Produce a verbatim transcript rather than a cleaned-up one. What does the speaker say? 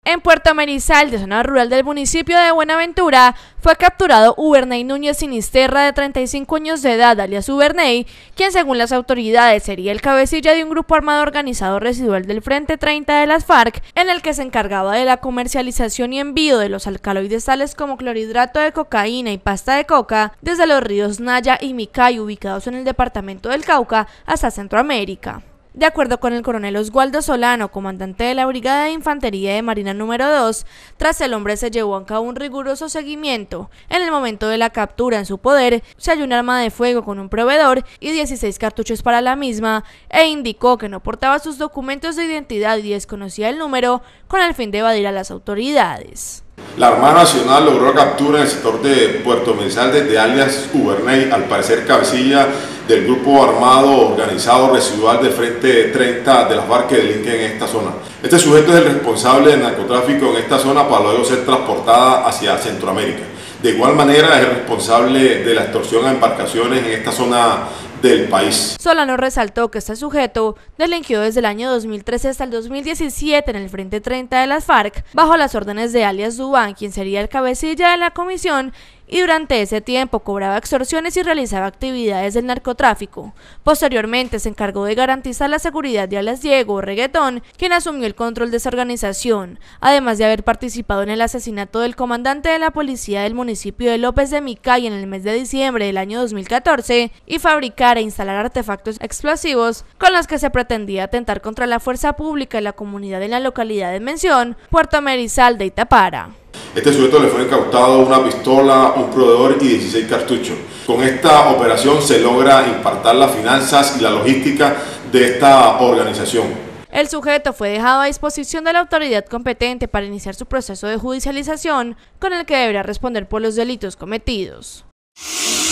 En Puerto Merizalde, zona rural del municipio de Buenaventura, fue capturado Uberney Núñez Sinisterra, de treinta y cinco años de edad, alias Uberney, quien según las autoridades sería el cabecilla de un grupo armado organizado residual del Frente treinta de las FARC, en el que se encargaba de la comercialización y envío de los alcaloides tales como clorhidrato de cocaína y pasta de coca desde los ríos Naya y Micay, ubicados en el departamento del Cauca, hasta Centroamérica. De acuerdo con el coronel Oswaldo Solano, comandante de la Brigada de Infantería de Marina número dos, tras el hombre se llevó a cabo un riguroso seguimiento. En el momento de la captura en su poder, se halló un arma de fuego con un proveedor y dieciséis cartuchos para la misma, e indicó que no portaba sus documentos de identidad y desconocía el número, con el fin de evadir a las autoridades. La Armada Nacional logró la captura en el sector de Puerto Merizalde de alias Uberney, al parecer cabecilla del grupo armado organizado residual del Frente treinta de las FARC que delinquen en esta zona. Este sujeto es el responsable del narcotráfico en esta zona para luego ser transportada hacia Centroamérica. De igual manera es el responsable de la extorsión a embarcaciones en esta zona del país. Solano resaltó que este sujeto delinquió desde el año dos mil trece hasta el dos mil diecisiete en el Frente treinta de las FARC, bajo las órdenes de alias Dubán, quien sería el cabecilla de la comisión, y durante ese tiempo cobraba extorsiones y realizaba actividades del narcotráfico. Posteriormente se encargó de garantizar la seguridad de alias Diego Reggaetón, quien asumió el control de esa organización, además de haber participado en el asesinato del comandante de la policía del municipio de López de Micay en el mes de diciembre del año dos mil catorce, y fabricar e instalar artefactos explosivos con los que se pretendía atentar contra la fuerza pública y la comunidad en la localidad en mención, Puerto Merizalde y Tapara. Este sujeto le fue incautado una pistola, un proveedor y dieciséis cartuchos. Con esta operación se logra impartar las finanzas y la logística de esta organización. El sujeto fue dejado a disposición de la autoridad competente para iniciar su proceso de judicialización, con el que deberá responder por los delitos cometidos.